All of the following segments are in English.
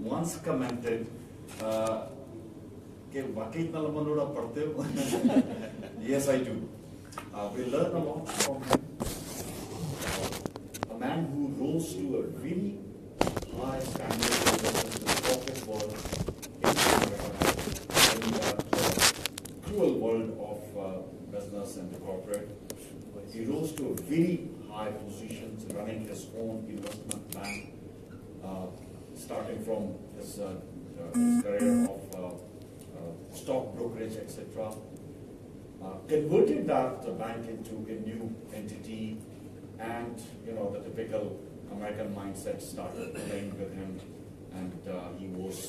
once commented कि वाकई इतना लंबा नोट आप पढ़ते हो? Yes, I do. We learn a lot from him. A man who rose to a really high standard in the corporate world in the cruel world of business and the corporate. He rose to a very high positions, running his own investment bank, starting from his career of stock brokerage, etc. Converted that bank into a new entity, and the typical American mindset started playing with him, and he was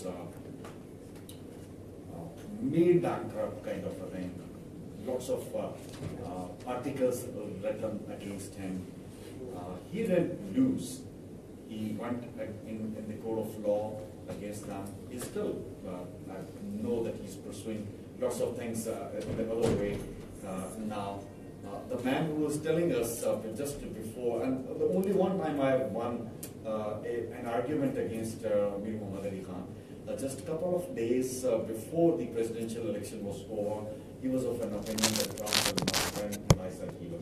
made bankrupt, kind of a thing. Lots of articles written against him. He didn't lose. He went in the court of law against them. He still, I know that he's pursuing lots of things in the other way now. The man who was telling us just before, and the only one time I won an argument against Mir Muhammad Ali Khan, just a couple of days before the presidential election was over, he was of an opinion that Trump was my friend, and I said he was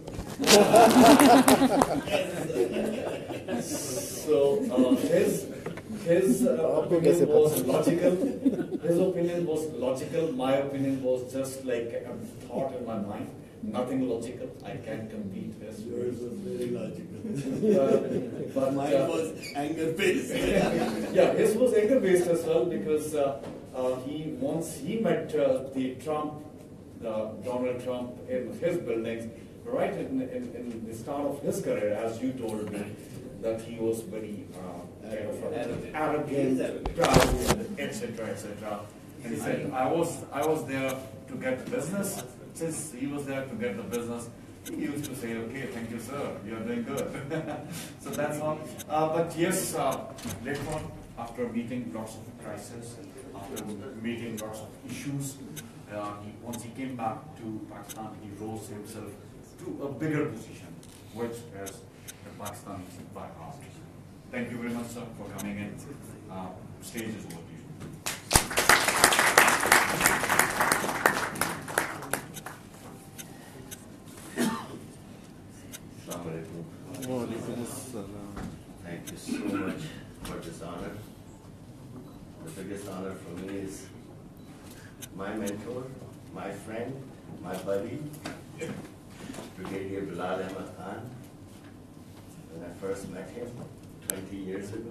not. So his opinion was logical. His opinion was logical. My opinion was just like a thought in my mind. Nothing logical. I can't compete his. Yours was very logical. But mine was anger-based. Yeah, his was anger-based as well, because once he met Donald Trump in his buildings, right in the start of his career, as you told me, that he was very arrogant, proud, etc., etc. And he said, I was there to get business. Since he was there to get the business, he used to say, okay, thank you, sir, you're doing good. So that's all. But yes, later on, after meeting lots of crises, after meeting lots of issues, once he came back to Pakistan, he rose himself to a bigger position, which is the Pakistani White House. Thank you very much, sir, for coming in. Stage is over to you. Thank you so much for this honor. The biggest honor for me is my mentor, my friend, my buddy, Brigadier Bilal Ahmed Khan. When I first met him 20 years ago,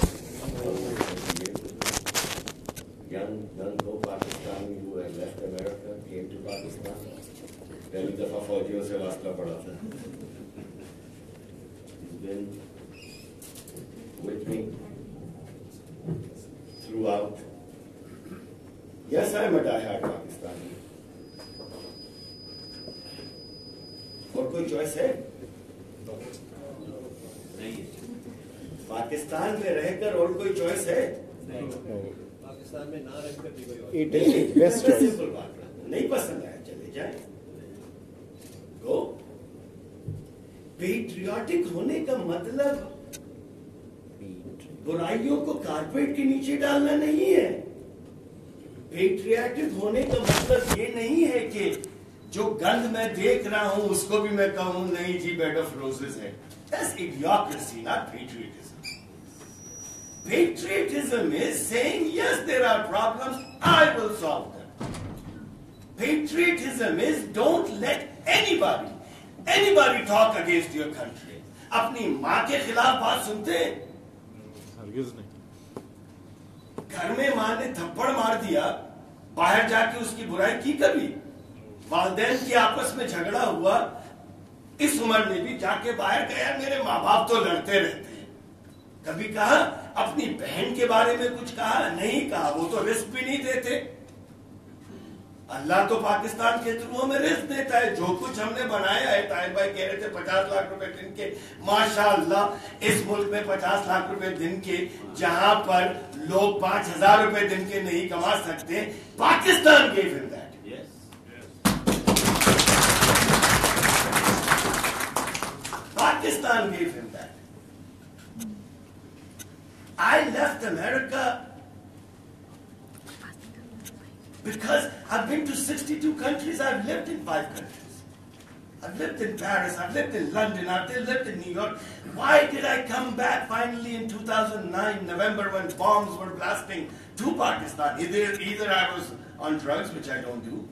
young Pakistani who had left America, came to Pakistan. पहली दफा फौजियों से वास्ता पड़ा था. He's been with me throughout. Yes, I'm a die-hard Pakistani. और कोई choice है? नहीं. पाकिस्तान में रहकर और कोई चॉइस है? नहीं. पाकिस्तान में ना रहकर भी कोई और. It is best choice. Simple बात है. नहीं पसंद आया चले जाए. Go. पेट्रियाटिक होने का मतलब बुराइयों को कारपेट के नीचे डालना नहीं है. पेट्रियाटिक होने का मतलब ये नहीं है कि जो गंद मैं देख रहा हूं उसको भी मैं कहूं नहीं जी बेड ऑफ रोजेस है. That's idiocracy, not patriotism. Patriotism is saying yes, there are problems, I will solve them. Patriotism is don't let anybody talk against your country. अपनी माँ के खिलाफ बात सुनते हैं? घर में माँ ने थप्पड़ मार दिया, बाहर जाके उसकी बुराई की कभी? वालिदैन के आपस में झगड़ा हुआ, इस उम्र में भी जाके बाहर गया, मेरे माँ बाप तो लड़ते रहते हैं. कभी कहा अपनी बहन के बारे में कुछ कहा? नहीं कहा. वो तो रिस्क भी नहीं देते. अल्लाह तो पाकिस्तान के थ्रू में रिस्क देता है. जो कुछ हमने बनाया है, ताहिर भाई कह रहे थे 50 लाख रुपए दिन के. माशाअल्लाह इस मुल्क में 50 लाख रुपए दिन के, जहां पर लोग 5,000 रुपए दिन के नहीं कमा सकते, Pakistan gave him that. Pakistan gave him that. I left America Because I've been to 62 countries, I've lived in 5 countries. I've lived in Paris, I've lived in London, I've lived in New York. Why did I come back finally in 2009, November, when bombs were blasting to Pakistan? Either I was on drugs, which I don't do,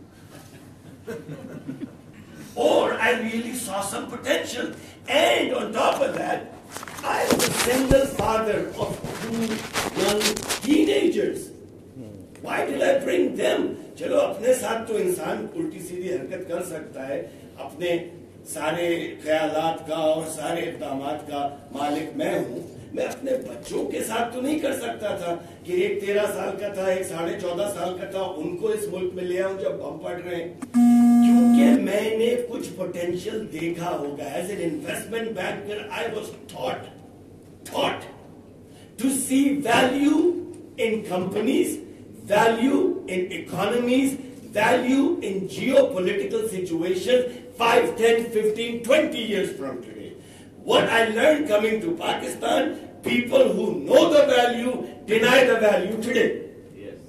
or I really saw some potential. And on top of that, I was a single father of 2 young teenagers. Why did I bring them? चलो अपने साथ तो इंसान उल्टी सीधी हरकत कर सकता है, अपने सारे ख्यालात का और सारे इक़दामात का मालिक मैं हूँ। मैं अपने बच्चों के साथ तो नहीं कर सकता था कि एक 13 साल का था, एक 14.5 साल का था, उनको इस मुल्क में ले आऊं जब बम पड़ रहे हैं, क्योंकि मैंने कुछ पोटेंशियल देखा होगा। As an investment banker I was taught to see value in companies, value in economies, value in geopolitical situations 5, 10, 15, 20 years from today. What I learned coming to Pakistan, people who know the value deny the value today. Yes.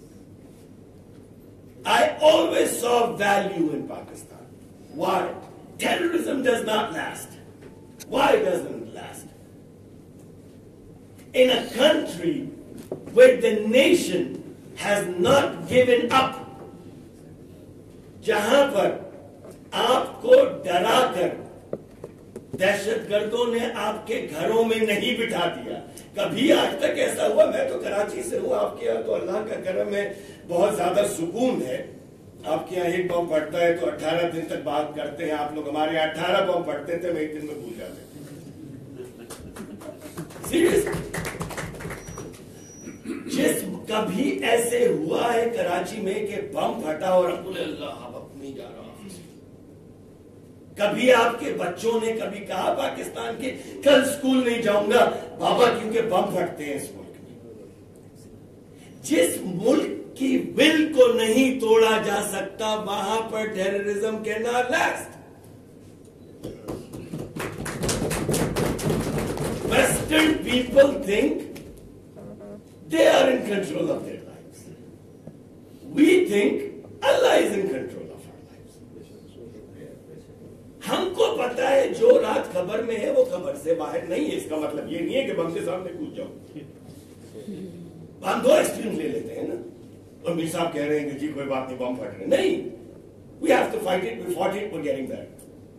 I always saw value in Pakistan. Why? Terrorism does not last. Why doesn't it last? In a country where the nation has not given up, जहां पर आपको डराकर दहशतगर्दों ने आपके घरों में नहीं बिठा दिया। कभी आज तक ऐसा हुआ? मैं तो कराची से हूं, आपके यहाँ तो अल्लाह का करम है, बहुत ज्यादा सुकून है। आपके यहाँ एक बम पड़ता है तो 18 दिन तक बात करते हैं आप लोग। हमारे यहाँ 18 बम पड़ते थे, मैं एक दिन में भूल जाते। सीरियस, जिस कभी ऐसे हुआ है कराची में कि बम फटा और अल्लाह अब नहीं जा रहा। कभी आपके बच्चों ने कभी कहा पाकिस्तान के कल स्कूल नहीं जाऊंगा बाबा क्योंकि बम फटते हैं इस मुल्क में। जिस मुल्क की विल को नहीं तोड़ा जा सकता वहां पर terrorism can not last. Western people think they are in control of their lives. We think Allah is in control of our lives. हमको पता है जो रात खबर में है वो खबर से बाहर नहीं है। इसका मतलब ये नहीं है कि बम के सामने कूद जाओ। हम 2 एक्सट्रीम ले लेते हैं ना, और मीर साहब कह रहे हैं कि जी कोई बात नहीं, बम फट रहे। नहीं, we have to fight it. We fought it. We're getting there.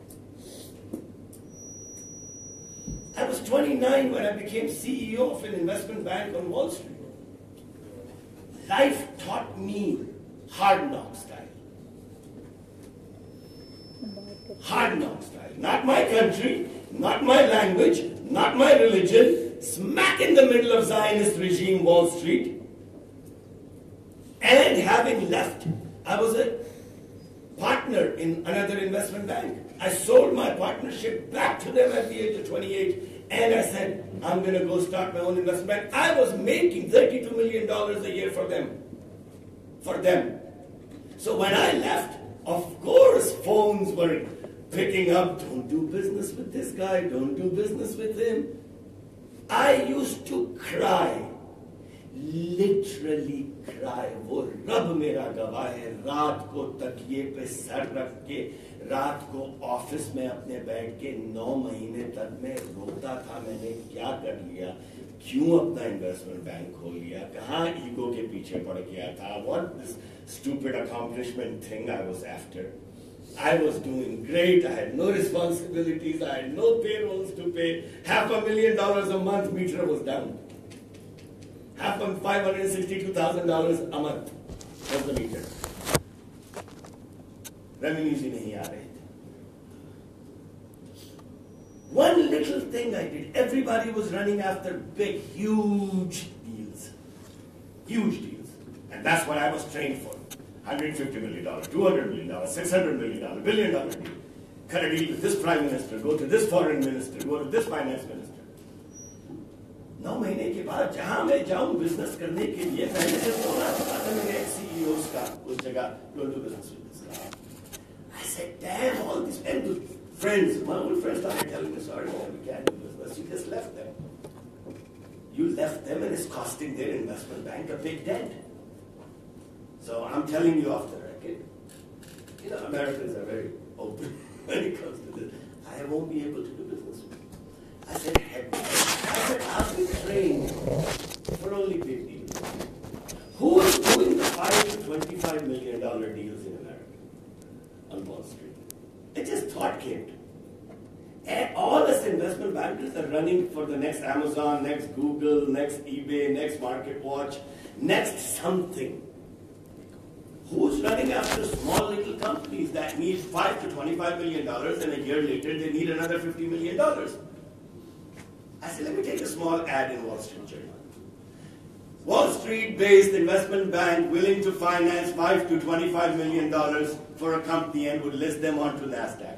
I was 29 when I became CEO of an investment bank on Wall Street. Life taught me hard knock style. Hard knock style. Not my country, not my language, not my religion. Smack in the middle of Zionist regime Wall Street. And having left, I was a partner in another investment bank. I sold my partnership back to them at the age of 28. And I said, I'm going to go start my own investment bank. I was making $32 million a year for them. So when I left, of course, phones were picking up. Don't do business with this guy. Don't do business with him. I used to cry. Literally cry. वो रब मेरा गवाह है, रात को तकिए पे sir रख के रात को ऑफिस में अपने बैठ के 9 महीने तक मैं रोता था। मैंने क्या कर लिया, क्यों अपना इन्वेस्टमेंट बैंक खोल लिया, कहाँ ईगो के पीछे पड़ गया था। What this stupid accomplishment thing I was after. I was doing great. I had no responsibilities. I had no payrolls to pay. $500,000 a month meter was down. $562,000 a month was the meter. Revenues ही नहीं आ रहे थे. One little thing I did. Everybody was running after big, huge deals. Huge deals. And that's what I was trained for. $150 million, $200 million, $600 million, $1 billion deal. Cut a deal with this prime minister, go to this foreign minister, go to this finance minister. 9 महीने के बाद जहां मैं जाऊं business करने के लिए, पहले जब तो मैंने एक CEOs का उस जगह don't do business with this guy. I said, damn, all these and the friends, my old friends started telling me, sorry, man, we can't do business. You just left them. You left them and it's costing their investment bank a big dent. So I'm telling you off the record, you know, Americans are very open when it comes to this. I won't be able to do business with you. I said, heck no. I said, I've been trained for only big deals. Who is doing the $5 to $25 million deals in America on Wall Street? It just thought came to me. And all us investment bankers are running for the next Amazon, next Google, next eBay, next MarketWatch, next something. Who's running after small little companies that need $5 to $25 million and a year later they need another $50 million? I said, let me take a small ad in Wall Street Journal. Wall Street-based investment bank willing to finance $5 to $25 million for a company and would list them onto NASDAQ.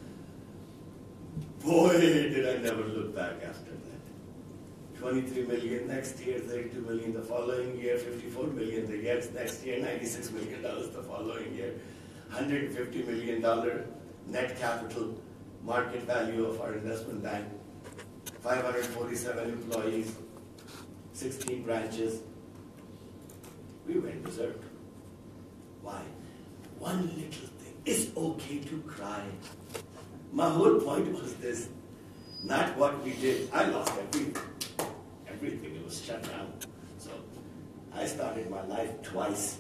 Boy, did I never look back after that. 23 million next year, 32 million the following year, 54 million the year next year, $96 million the following year, $150 million net capital market value of our investment bank, 547 employees, 16 branches. We went berserk. Why? One little thing. It's okay to cry. My whole point was this, not what we did. I lost everything. Everything, it was shut down. So I started my life twice.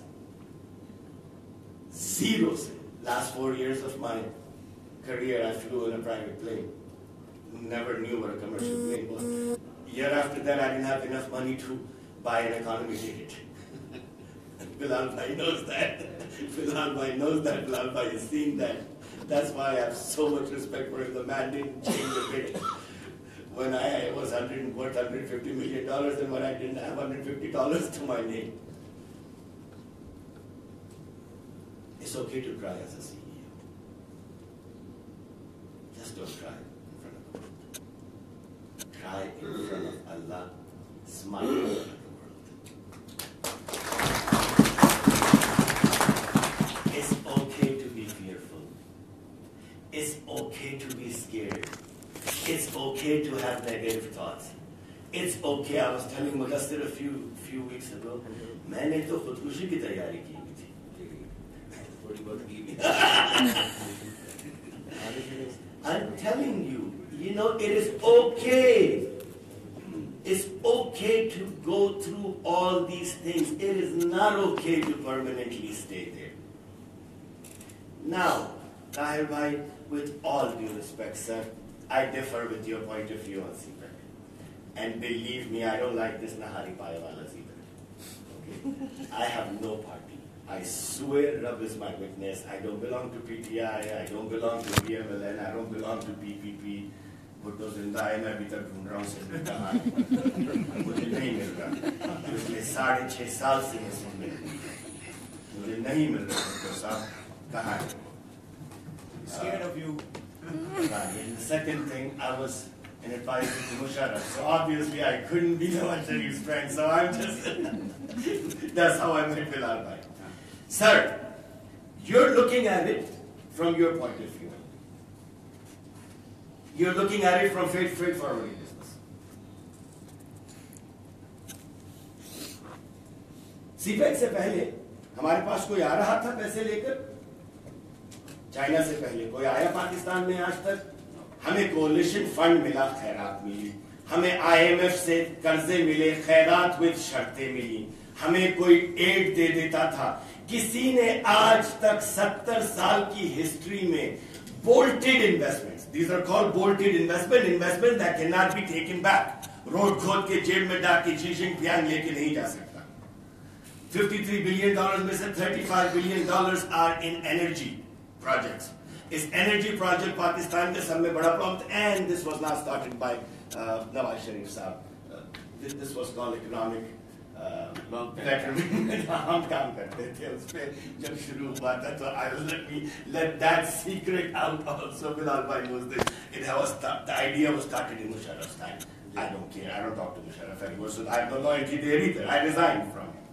Zero sin. Last 4 years of my career, I flew in a private plane. Never knew what a commercial plane was. Year after that, I didn't have enough money to buy an economy ticket. Bilal Bhai knows that. Bilal Bhai knows that. Bilal Bhai has seen that. That's why I have so much respect for him. The man didn't change a bit. When I was worth $150 million and when I didn't have $150 to my name. It's okay to cry as a CEO. Just don't cry in front of the world. Cry in front of Allah. Smile in front of the world. It's okay to be fearful. It's okay to be scared. It's okay to have negative thoughts. It's okay. I was telling Mudassir a few weeks ago, मैंने तो खुदकुशी की तैयारी की हुई थी. I'm telling you, you know, it is okay. It's okay to go through all these things. It is not okay to permanently stay there. Now, Tahir Bhai, with all due respect, sir, I differ with your point of view on CPEC. And believe me, I don't like this Nahari Paiwala CPEC. Okay? I have no party. I swear Rab is my witness. I don't belong to PTI, I don't belong to BMLN, I don't belong to PPP. Bhutto जिंदा है, मैं अभी तक ढूंढ रहा हूँ सिर्फ कहाँ है, मुझे नहीं मिल रहा. पिछले 6.5 साल से मैं सुन रही हूँ, मुझे नहीं मिल रहा भुट्टो साहब, कहाँ है? Scared of you. And the second thing, I was an advisor to Musharraf, so obviously I couldn't be Nawaz Sharif's friend, so I'm just, that's how I met Bilal Bhai. Sir, you're looking at it from your point of view. You're looking at it from freight forwarding business. CPEC से पहले हमारे पास कोई आ रहा था पैसे लेकर? China से पहले कोई आया पाकिस्तान में आज तक? हमें कोलिशन फंड मिला, खैरात मिली. हमें IMF से कर्जे मिले, खैरात विद शर्तें मिली. हमें कोई एड दे देता था. किसी ने आज तक 70 साल की हिस्ट्री में bolted investments. These are called bolted investment that cannot be taken back. Road खोद के जेब में डाल के शीशिंग पियांग लेके नहीं जा सकता. $53 billion में से $35 billion are in energy projects. Is energy project Pakistan के सब में बड़ा problem, and this was not started by Nawaz Sharif Saab. This was called economic betterment. हम काम करते थे उस पे जब शुरू हुआ था, तो I will let that secret out also. Bilal Bhai knows this. The idea was started in Musharraf's time. I don't care. I don't talk to Musharraf anymore, so I have no loyalty there either. I resigned from him.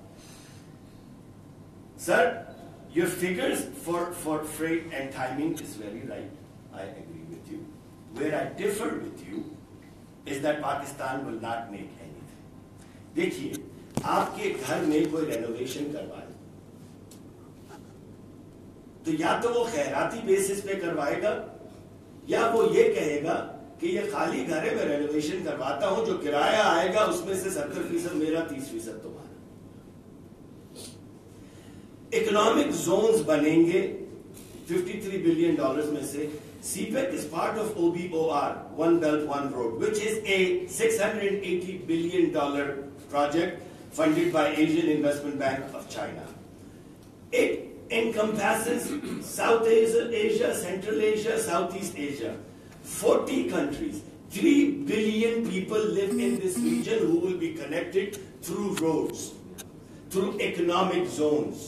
Sir, your figures for freight and timing is very right. I agree with you. Where I differ with you is that Pakistan will not make anything. देखिए, आपके घर में कोई renovation करवाए, तो या तो वो खैराती बेसिस पे करवाएगा या वो ये कहेगा कि ये खाली घर है, मैं रेनोवेशन करवाता हूं, जो किराया आएगा उसमें से 70% मेरा, 30% तुम्हारा। इकोनॉमिक जोन्स बनेंगे 53 बिलियन डॉलर्स में से। CPEC is part of OBOR, One Belt One Road, which is a $680 billion project funded by Asian Investment Bank of China. It encompasses South Asia, Central Asia, Southeast Asia. 40 countries, 3 billion people live in this region who will be connected through roads, through economic zones.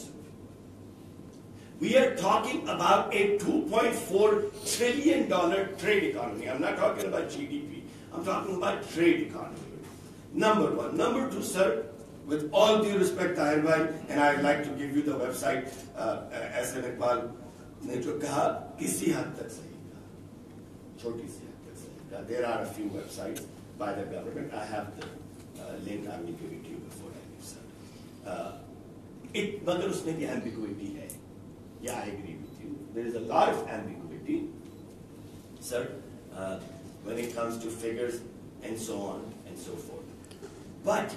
We are talking about a $2.4 trillion trade economy. I'm not talking about GDP. I'm talking about trade economy. Number one. Number two, sir, with all due respect, Tahir bhai, and I'd like to give you the website, S.M. Iqbal ने जो कहा, किसी हद तक सही कहा, छोटी सी हद तक सही कहा. There are a few websites by the government. I have the link. I will give it to you before I leave, sir. मगर उसमें भी ambiguity है. Yeah, I agree with you. There is a lot of ambiguity, sir, when it comes to figures and so on and so forth. But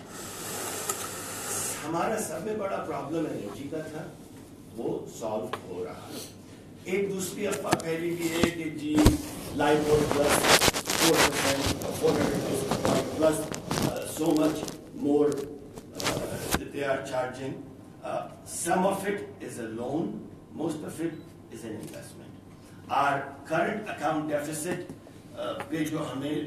हमारा सब में बड़ा problem energy का था, वो सॉल्व हो रहा है. एक दूसरी अफवाह फैली भी है कि जी LIBOR plus 4%, 400 plus so much more that they are charging. Some of it is a loan. Most of it is an investment. Our current account deficit, पे जो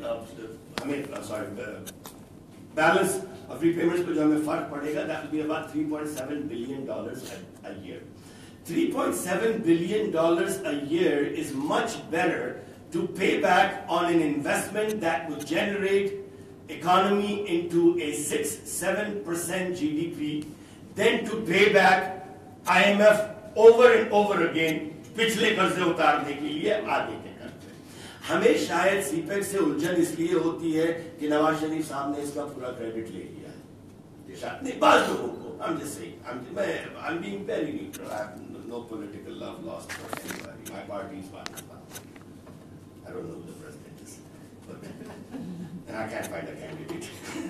balance of repayments पे जो हमें फर्क पड़ेगा, that will be about $3.7 billion a year. $3.7 billion a year is much better to pay back on an investment that would generate economy into a 6-7% GDP than to pay back IMF over and over again पिछले कर्जे उतारने के लिए आगे के कर्जे. हमें शायद सीपेक से उलझन इसलिए होती है कि नवाज शरीफ साहब ने इसका पूरा क्रेडिट ले लिया है. शायद नहीं, बात लोगों को, I'm just saying, I'm being very neutral. I have no political love lost for anybody. My party is Pakistan. I don't know who the president is, and I can't find a candidate.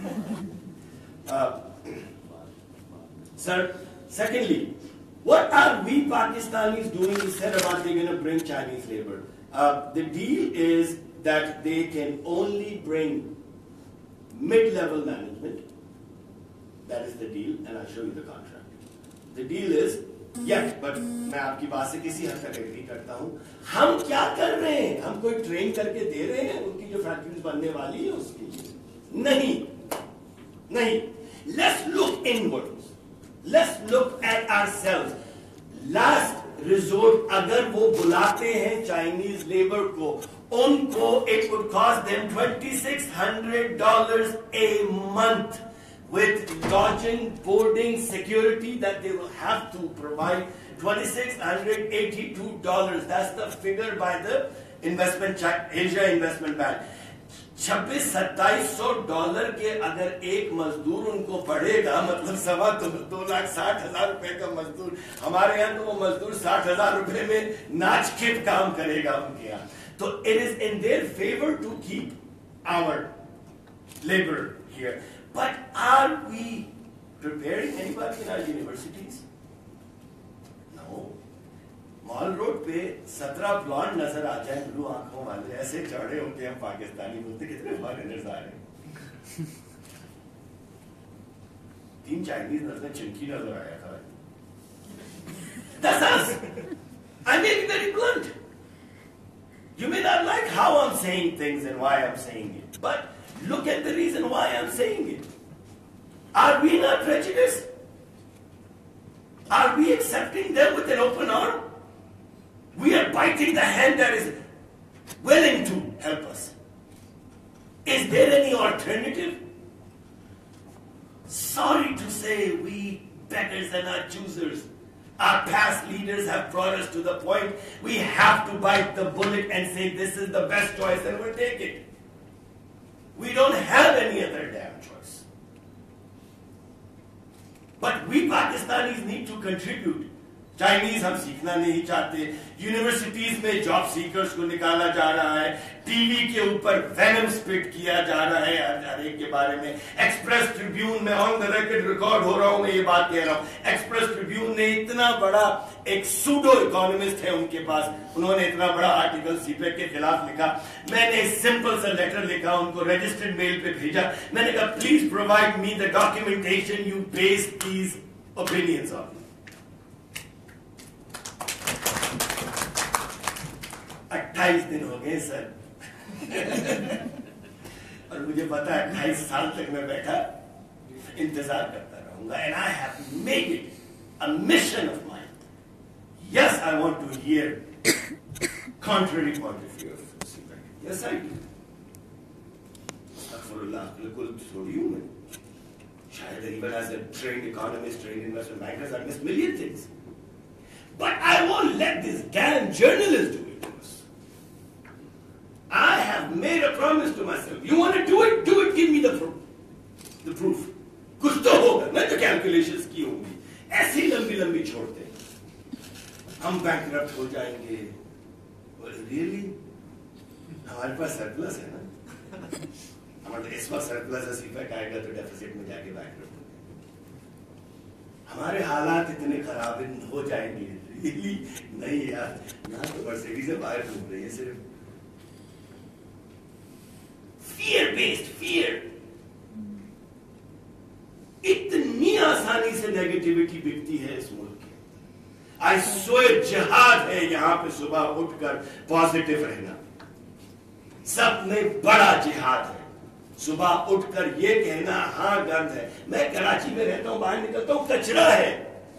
Sir, secondly, what are we Pakistanis doing? He said about they're going to bring Chinese labor. The deal is that they can only bring mid-level management. That is the deal, and I'll show you the contract. The deal is, yes, but मैं आपकी बात से किसी हद तक agree करता हूँ. हम क्या कर रहे हैं? हम कोई ट्रेन करके दे रहे हैं उनकी जो फैक्ट्रीज बनने वाली है उसके लिए? नहीं, नहीं. Let's look inwards. Let's look at ourselves. Last resort, अगर वो बुलाते हैं Chinese labor को, उनको it would cost them $2,600 a month with lodging, boarding, security that they will have to provide. $2,682. That's the figure by the Asia Investment Bank. $26,000-$2,700 के अगर एक मजदूर उनको पड़ेगा, मतलब $2,60,000 का मजदूर, हमारे यहाँ तो वो मजदूर $60,000 में नाच के काम करेगा उनके यहाँ. तो it is in their favor to keep our labor here. But are we preparing anybody in our universities? No. Mall road पे 17 ब्लॉन्ड नजर आ जाए, ब्लू आंखों वाले, ऐसे चढ़े होते हैं पाकिस्तानी, बोलते कितने फॉरेनर्स आ रहे हैं. 3 चाइनीज नजर, चिंकी नजर आया था. That's us. I may be very blunt. You may not like how I'm saying things and why I'm saying it, but look at the reason why I'm saying it. Are we not prejudiced? Are we accepting them with an open arm? We are biting the hand that is willing to help us. Is there any alternative? Sorry to say, we beggars are not choosers. Our past leaders have brought us to the point we have to bite the bullet and say this is the best choice and we'll take it. We don't have any other damn choice. But we Pakistanis need to contribute Chinese हम सीखना नहीं चाहते, universities में job seekers को निकाला जा रहा है, टीवी के ऊपर वेनम स्पिट किया जा रहा है हर एक के बारे में। एक्सप्रेस ट्रिब्यून में ऑन द रिकॉर्ड हो रहा हूं, मैं ये बात कह रहा हूं, एक्सप्रेस ट्रिब्यून ने इतना बड़ा, एक सूडो इकोनॉमिस्ट है उनके पास, उन्होंने इतना बड़ा आर्टिकल सीपेक के खिलाफ लिखा। मैंने सिंपल सा लेटर लिखा, उनको रजिस्टर्ड मेल पे भेजा। मैंने कहा please provide me the documentation you base these opinions on. 28 दिन हो गए सर और मुझे पता है 28 साल तक मैं बैठा इंतजार करता रहूंगा। And I have made it a mission of mine. Yes, I want to hear contrary point of view of CPEC. Yes I do. अस्तगफिरुल्लाह, बिल्कुल थोड़ी हूं मैं। शायद even as a trained economist, trained investment bankers, I miss million things. But I won't let this damn journalist do it to us. I have made a promise to myself. You want to do it? Do it. Give me the proof. The proof. कुछ तो होगा। मैं तो calculations की होंगी, ऐसी लंबी लंबी छोड़ते हम बैंकरप्ट हो जाएंगे। रियली हमारे पास सरप्लस है ना? हमारे इस बार सरप्लस है, सीपेक आएगा तो डेफिसिट में जाके बैंकरप्ट हो जाएंगे। हमारे हालात इतने खराब हो जाएंगे। रियली नहीं यार, यहाँ तो मर्सिडीज से बाहर घूम रही है सिर्फ। Fear based fear। इतनी आसानी से नेगेटिविटी बिकती है इस मुल्क के। आई स्वेयर जिहाद है यहां पे सुबह उठकर पॉजिटिव रहना। सब में बड़ा जिहाद है सुबह उठकर ये कहना हाँ गंद है। मैं कराची में रहता हूं, बाहर निकलता हूं कचरा है।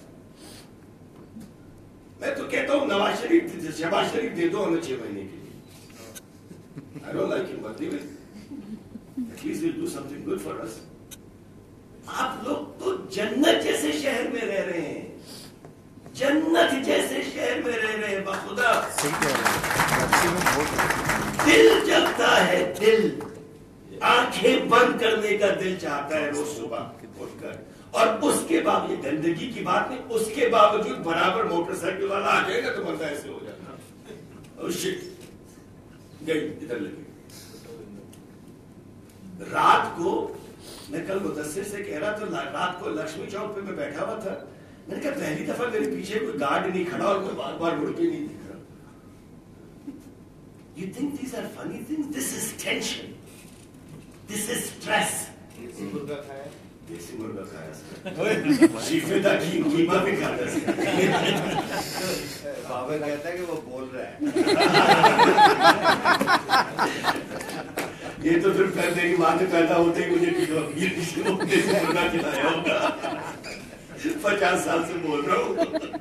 मैं तो कहता हूं नवाज शरीफ, शहबाज शरीफ दे दो हमें 6 महीने के लिए। I don't like him but they will. At least he'll do something good for us. आप लोग तो जन्नत जैसे शहर में रह रहे हैं, जन्नत जैसे शहर में रह रहे हैं। बखुदा दिल जगता है, दिल आंखें बंद करने का दिल चाहता है रोज सुबह उठकर। और उसके बाद ये गंदगी की बात नहीं, उसके बावजूद बराबर मोटरसाइकिल वाला आ जाएगा तो बंदा ऐसे हो जाता। और शिट गई इधर लगी। रात को मैं कल मुदस्सिर से कह रहा था, रात को लक्ष्मी चौक पे मैं बैठा हुआ था। मैंने कहा पहली दफा मेरे पीछे कोई गार्ड नहीं खड़ा और मैं बार बार मुड़ के नहीं दिख रहा। You think these are funny things? This is tension. This is stress. देसी मुर्गा खाया? देसी मुर्गा खाया। शीफेदा कीमा भी खाता है। बाबा कहता है कि वो बोल रहा है। ये तो फिर मेरी माँ ने पैदा होते ही मुझे मुर्गा खिलाया होगा। 50 साल से बोल रहा हूँ।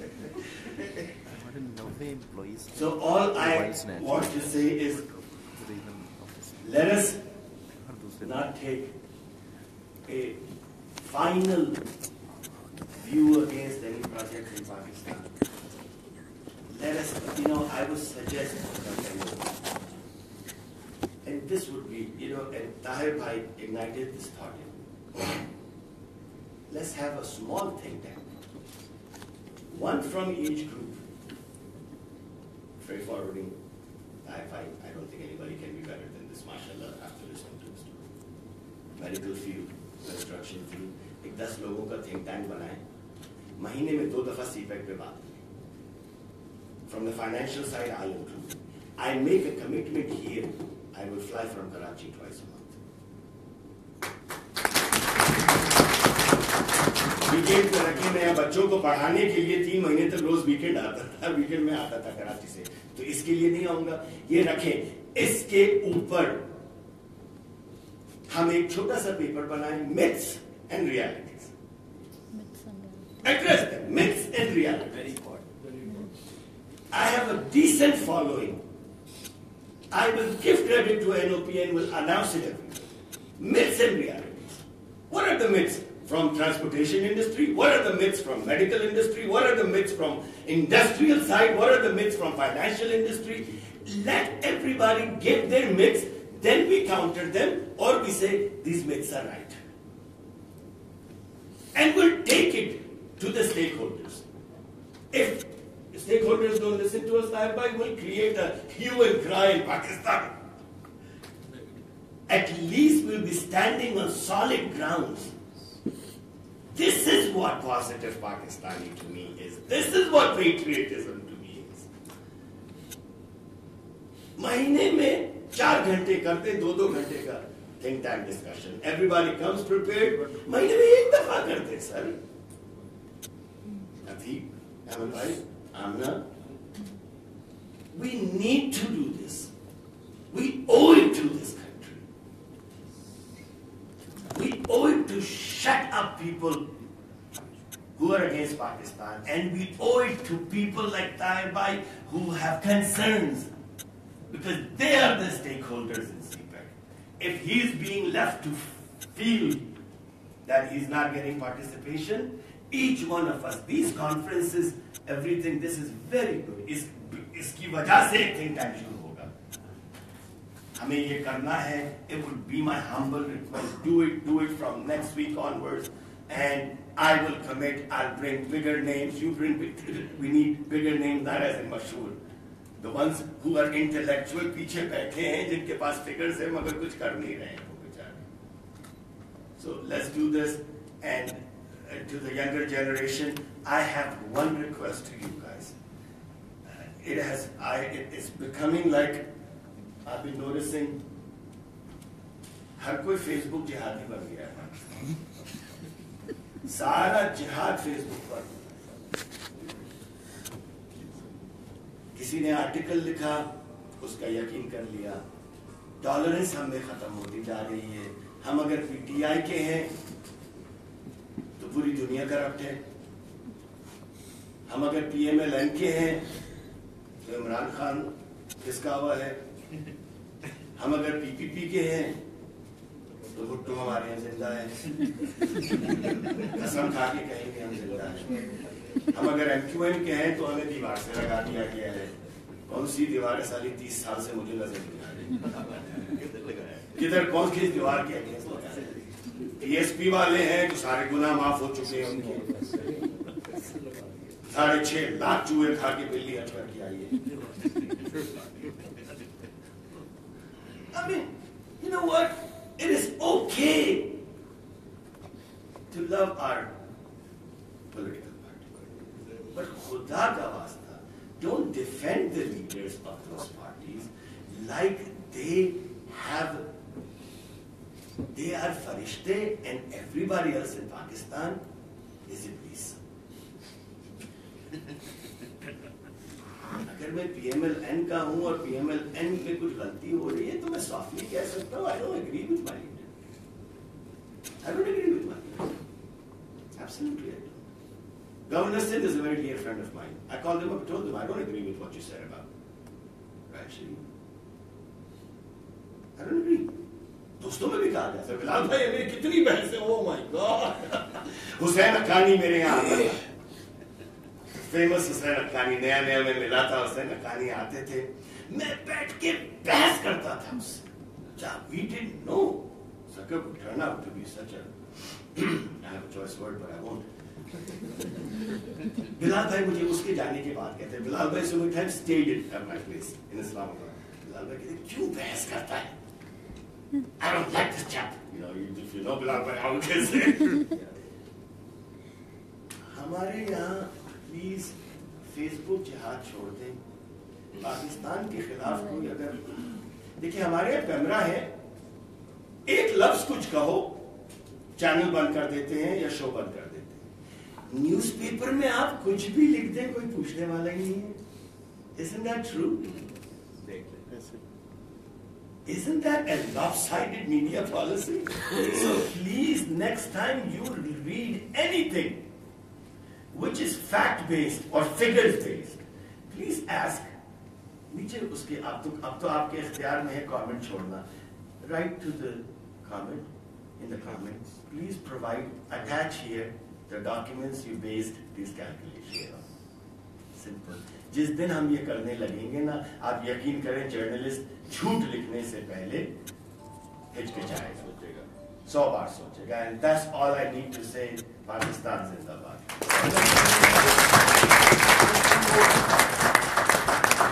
So all I want to say is, let us not take a final view against any project in Pakistan. Let us, I would suggest, and this would be, and Tahir Bhai ignited this thought. Let's have a small think tank. One from each group. Freight forwarding, I don't think anybody can be better than this, mashallah, after listening to this story. Medical field, construction field, एक 10 लोगों का think tank बनाए, महीने में 2 दफा CPEC पे बात करें. From the financial side, I'll include. I make a commitment here. I will fly from Karachi twice a month. Weekend पे रखे मैं बच्चों को पढ़ाने के लिए 3 महीने तक रोज वीकेंड आता था, वीकेंड में आता था कराची से, तो इसके लिए नहीं आऊंगा. ये रखें. इसके ऊपर हम एक छोटा सा पेपर बनाएं, myths and realities. Address them, myths and realities. Very important. I have a decent following. I will give credit to NOP and will announce it everywhere. Myths and realities. What are the myths? From transportation industry, what are the myths from medical industry, what are the myths from industrial side, what are the myths from financial industry. Let everybody give their myths, then we counter them, or we say these myths are right. And we'll take it to the stakeholders. Sahib Bhai will create a hue and cry in Pakistan. At least we'll be standing on solid grounds. This is what positive Pakistani to me is. This is what patriotism to me is. महीने में 4 घंटे करते 2-2 घंटे का think tank discussion. Everybody comes prepared. महीने में 1 दफा करते sir. Ateek, Aman Bhai, Amna. We need to do this. We owe it to this country. We owe it to shut up people who are against Pakistan, and we owe it to people like Tahir Bhai who have concerns, because they are the stakeholders in CPEC. If he's being left to feel that he's not getting participation, each one of us, these conferences, everything, this is very good. इसकी वजह से एक think tank शुरू होगा. हमें ये करना है. It would be my humble request. Do it from next week onwards, and I will commit. I'll bring bigger names. You bring. We need bigger names, not as in mashhoor. The ones who are intellectual पीछे बैठे हैं, जिनके पास figures है मगर कुछ कर नहीं रहे हैं वो बेचारे. So let's do this, and to the younger generation, I have one request to you guys. It's becoming like I've been noticing. हर कोई Facebook जिहादी बन गया है. सारा जिहाद Facebook पर. किसी ने आर्टिकल लिखा, उसका यकीन कर लिया. टॉलरेंस हम में खत्म होती जा रही है. हम अगर PTI के हैं तो पूरी दुनिया करप्ट है. हम अगर PMLN के हैं तो इमरान खान किसका हुआ है. हम अगर PPP के हैं तो भुट्टो हमारे यहाँ जिंदा है. कसम खा के कहेंगे हम जिंदा है. हम अगर MQM के हैं तो हमें दीवार से लगा दिया गया है. कौन सी दीवार है साली 30 साल से मुझे नजर नहीं आ रही. किधर कौन सी दीवार के अगेंस्ट लगा है. TSP वाले हैं जो सारे गुनाह माफ हो चुके हैं उनके. 6.5 लाख चूहे खा के बिल्ली हट करके आई है. I mean, you know what? It is okay to love our political party. But Khuda ka wasta, don't defend the leaders of those parties like they are farishte and everybody else in Pakistan is iblis. अगर मैं PMLN का हूं और PMLN में कुछ गलती हो रही है तो मैं सॉफ्टली कह सकता हूं, I don't agree with my leader. I don't agree with my leader. Absolutely I don't. Governor Singh is a very dear friend of mine. I called him up and told him I don't agree with what you said about Rashid. I don't agree. दोस्तों में भी कहा जाता है बिलाल भाई मेरी कितनी बहस है. Oh my God. Hussain Haqqani मेरे यहाँ आता था. फेमस हुसैन हक्कानी नया में मिला था. हुसैन हक्कानी आते थे, मैं बैठ के बहस करता था उससे. We didn't know Zakir would turn out to be such a I have a choice word but I won't. Bilal भाई मुझे उसके जाने के बाद कहते हैं बिलाल भाई so many times stayed at my place in Islamabad. Bilal भाई कहते क्यों बहस करता है. I don't like this chap. If you know Bilal भाई how it is. हमारे यहाँ प्लीज फेसबुक जिहाद छोड़ दें. पाकिस्तान के खिलाफ कोई अगर देखिए हमारे यहाँ कैमरा है, एक लफ्ज कुछ कहो चैनल बंद कर देते हैं या शो बंद कर देते हैं. न्यूज़पेपर में आप कुछ भी लिख दें कोई पूछने वाला ही नहीं है. Isn't that true? Isn't that a lopsided media policy? So please next time you read anything which is fact-based or figures-based, please ask. नीचे उसके अब तो आपके इख्तियार में है comment छोड़ना. Write to the comment in the comments. Please provide, attach here the documents you based these calculations on. Simple. जिस दिन हम ये करने लगेंगे ना, आप यकीन करें जर्नलिस्ट झूठ लिखने से पहले हिचकिचाएगा, 100 बार सोचेगा. And that's all I need to say. Pakistan Zindabad.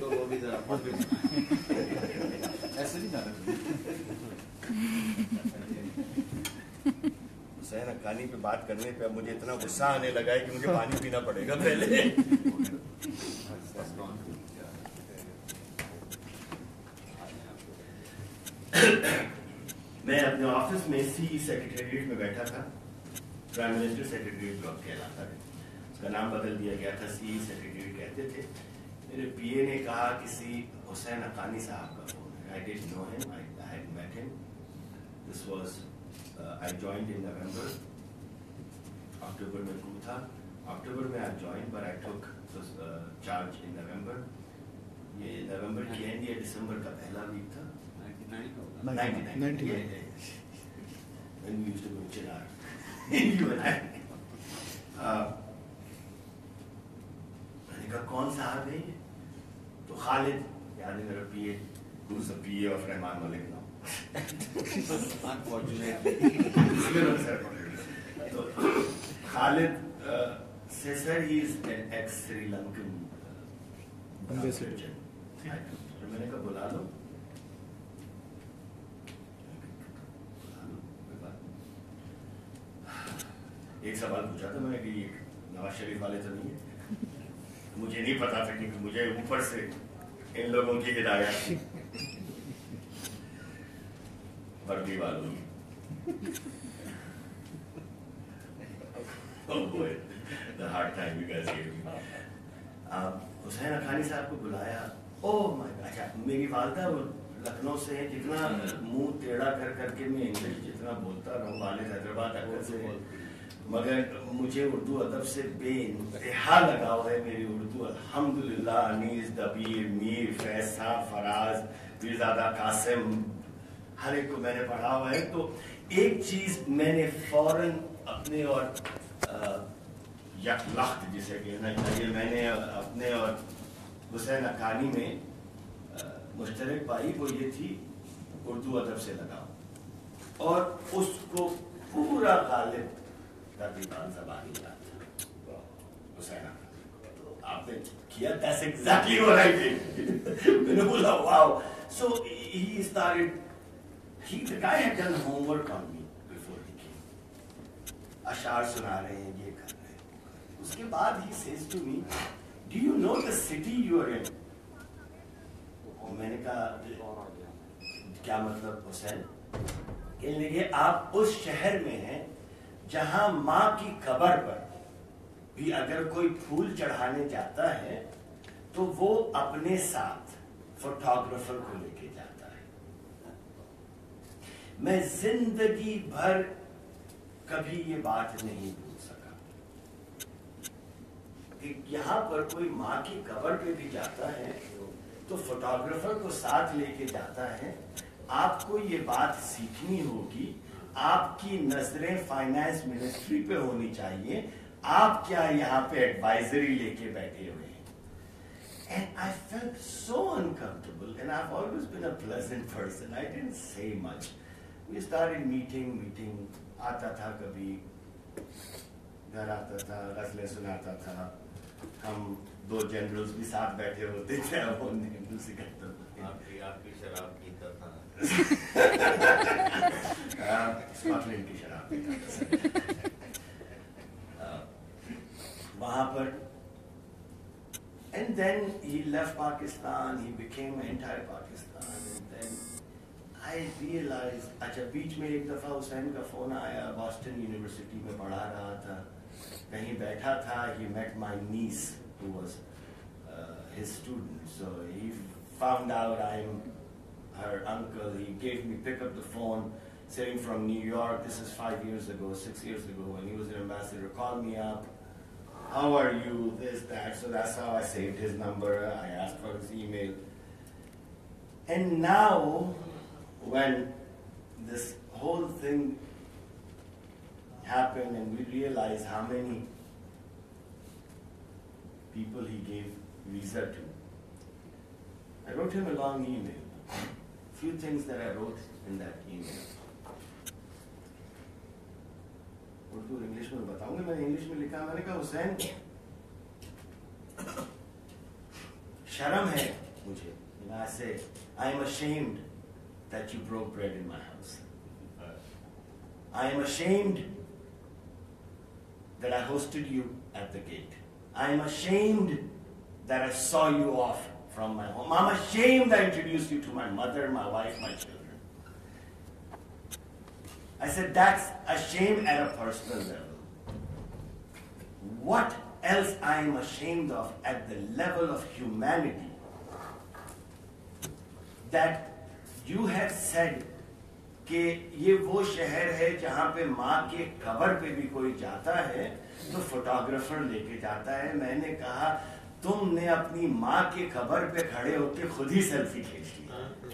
तो वो भी जरा ऐसे नहीं जाना। हुसैन हक्कानी पे बात करने पे अब मुझे इतना गुस्सा आने लगा है कि मुझे पानी पीना पड़ेगा पहले। मैं अपने ऑफिस में सी सेक्रेटरीट में बैठा था। प्राइम मिनिस्टर सेक्रेटरीट ब्लॉक कहलाता है, उसका नाम बदल दिया गया था, सी सेक्रेटरीट कहते थे। मेरे पीए ने कहा किसी हुसैन हक्कानी साहब का फोन है। I didn't know him, I had met him. This was I joined in November. October में कू था, अक्टूबर में I joined but I took charge in November. ये नवंबर की एंड या दिसंबर का पहला वीक था। 99 when we used to go to Chinar. You and I. मैंने कहा कौन साहब है ये? तो खालिद, यानी मेरा पीए, who's the PA of Rahman Malik now. तो Khalid says sir he is an ex Sri Lankan ambassador. तो मैंने कहा बुला लो। एक सवाल पूछा था मैंने कि नवाज शरीफ वाले तो नहीं है? मुझे नहीं पता था क्योंकि मुझे ऊपर से इन लोगों की हिदायत वर्दी वालों की। Oh boy, the hard time you guys gave me. Hussain Haqqani साहब को बुलाया। ओह माय गॉड, अच्छा मेरी वालदा वो लखनऊ से है, जितना मुंह टेढ़ा कर करके मैं इंग्लिश जितना बोलता रहूँ, वाले हैदराबाद अक्सर से, मगर मुझे उर्दू अदब से बेइंतहा लगाव है। मेरी उर्दू अल्हम्दुलिल्लाह, अनीस, दबीर, मीर, फैज साहब, फराज, पीरजादा, कासिम, हर एक को मैंने पढ़ा हुआ है। तो एक चीज मैंने फौरन अपने और यकलख्त जिसे कहना चाहिए, मैंने अपने और हुसैन हक्कानी में मुश्तरक पाई, वो ये थी उर्दू अदब से लगाव। और उसको पूरा गालिब तकरीबन ज़बानी याद था हुसैन हक्कानी। आपने किया, that's exactly what I did. मैंने बोला wow. So he started, the guy had done homework on me before he came. अशार सुना रहे हैं, ये कर रहे हैं। उसके बाद he says to me, do you know the city you are in? और मैंने कहा क्या मतलब हुसैन? कहने लगे आप उस शहर में हैं जहां माँ की कब्र पर भी अगर कोई फूल चढ़ाने जाता है तो वो अपने साथ फोटोग्राफर को लेके जाता है। मैं जिंदगी भर कभी ये बात नहीं भूल सका कि यहां पर कोई माँ की कब्र पे भी जाता है तो फोटोग्राफर को साथ लेके जाता है। आपको ये बात सीखनी होगी, आपकी नजरें फाइनेंस मिनिस्ट्री पे होनी चाहिए, आप क्या यहाँ पे एडवाइजरी लेके बैठे हुए हैं। And I felt so uncomfortable, and I've always been a pleasant person. I didn't say much. We started meeting. आता था कभी, घर आता था, गज़लें सुनाता था। हम दो जनरल्स भी साथ बैठे होते थे। अब आपकी शराब पीता था। स्कॉटलैंड की शराब पीता था। वहां पर and then he left Pakistan, he became anti-Pakistan, and then I realized, अच्छा बीच में एक दफा हुसैन का फोन आया, बॉस्टन यूनिवर्सिटी में पढ़ा रहा था, कहीं बैठा था, he met my niece who was his student, so he found out I'm her uncle. He gave me, pick up the phone, sitting from New York. This is 5 years ago, 6 years ago, when he was an ambassador. Call me up. How are you? This, that. So that's how I saved his number. I asked for his email. And now, when this whole thing happened and we realized how many people he gave visa to, I wrote him a long email. Few things that I wrote in that email. Urdu English में बताऊंगा। मैंने English में लिखा, मैंने कहा हुसैन, शर्म है मुझे, and I say, I am ashamed that you broke bread in my house. I am ashamed that I hosted you at the gate. I am ashamed that I saw you off from my home. I'm ashamed I introduced you to my mother, my wife, my children. I said, that's a shame at a personal level. What else I am ashamed of at the level of humanity? That you have said कि ये वो शहर है जहाँ पे माँ के कब्र पे भी कोई जाता है तो फोटोग्राफर लेके जाता है। मैंने कहा तुमने अपनी माँ के कब्र पे खड़े होके खुद ही सेल्फी खींच ली।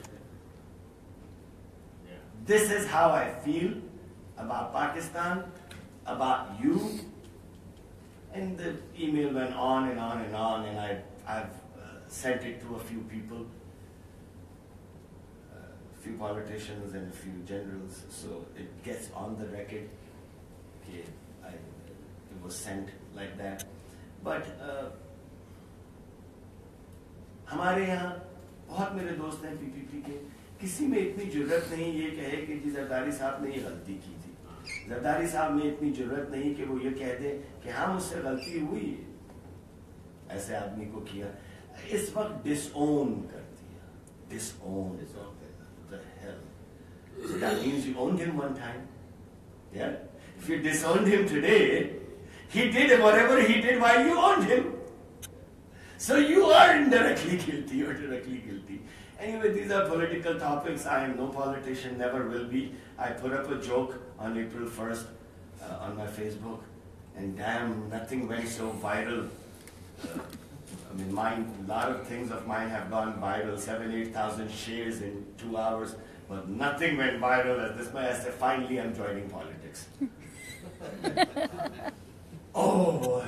This is how I feel about Pakistan, about you. And the email went on and on and on, and I've sent it to a few people. Few politicians and a few generals, so it gets on the record. Okay, it was sent like that. But हमारे यहाँ बहुत मेरे दोस्त हैं PPP के, किसी में इतनी जुर्रत नहीं ये कहे कि जी जरदारी साहब ने ये गलती की थी। जरदारी साहब में इतनी जुर्रत नहीं कि वो ये कह दे कि हाँ मुझसे गलती हुई, ऐसे आदमी को किया। इस वक्त डिसओन कर दिया, disown. The hell? So that means you owned him one time. Yeah? If you disowned him today, he did whatever he did while you owned him. So you are indirectly guilty or directly guilty. Anyway, these are political topics. I am no politician, never will be. I put up a joke on April 1st on my Facebook, and damn, nothing went so viral. I mean, a lot of things of mine have gone viral, 7,000-8,000 shares in 2 hours, but nothing went viral as this. I said, finally, I'm joining politics. Oh boy!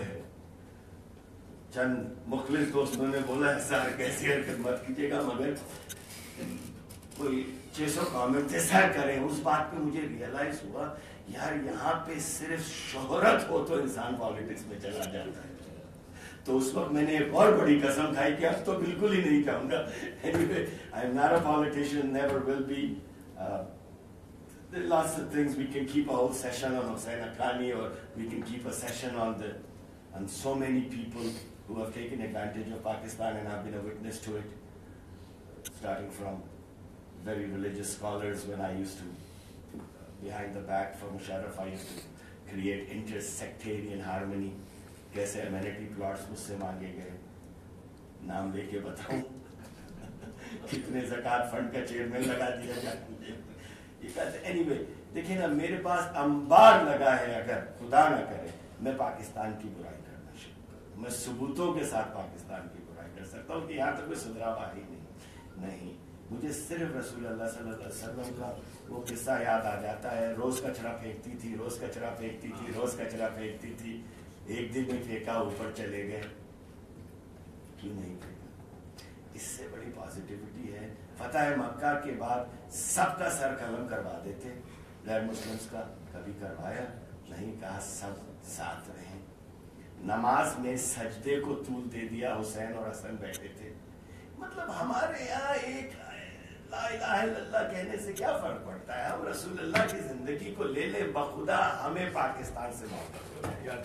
चंद मुखलिस दोस्तों ने बोला sir कैसी हरकत मत कीजिएगा, मगर कोई 600 कमेंट थे सर करें। उस बात पे मुझे रियलाइज हुआ यार यहाँ पे सिर्फ शोहरत हो तो इंसान पॉलिटिक्स में चला जाता है। तो उस वक्त मैंने एक और बड़ी कसम खाई कि अब तो बिल्कुल ही नहीं कहूँगा। Anyway, I am not a politician, never will be. There are lots of things. We can keep a whole session on Hussain Haqqani, or we can keep a session on so many people who have taken advantage of Pakistan, and I've been a witness to it, starting from very religious scholars when I used to, behind the back from Musharraf, I used to create inter-sectarian harmony. कैसे amenity plots मुझसे मांगे गए, नाम लेके बताऊं कितने ज़कात fund का चेयरमैन लगा दिया जाए मुझे। ये कहते एनीवे, देखिए ना मेरे पास अंबार लगा है, अगर खुदा न करे मैं पाकिस्तान की बुराई करना शुरू करूं, मैं सबूतों के साथ पाकिस्तान की बुराई कर सकता हूँ कि यहाँ तक कोई सुधरावा ही नहीं। मुझे सिर्फ रसूल अल्लाह सल्लल्लाहु अलैहि वसल्लम का वो किस्सा याद आ जाता है। रोज कचरा फेंकती थी, रोज कचरा फेंकती थी, रोज कचरा फेंकती थी। एक दिन में फेंका, ऊपर चले गए, क्यों नहीं फेंका? इससे बड़ी पॉजिटिविटी है। फतह मक्का के बाद सबका सर कलम करवा देते, गैर मुस्लिम्स का कभी करवाया नहीं, कहा सब साथ रहे। नमाज में सजदे को तूल दे दिया, हुसैन और हसन बैठे थे। मतलब हमारे यहाँ एक ला इलाहा इल्लल्लाह कहने से क्या फर्क पड़ता है? हम रसूल अल्लाह की जिंदगी को ले ले, बखुदा हमें पाकिस्तान से मोहब्बत हो रही है।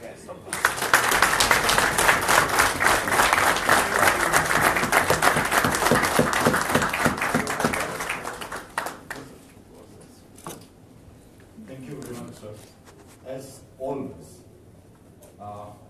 Thank you very much, sir. As always,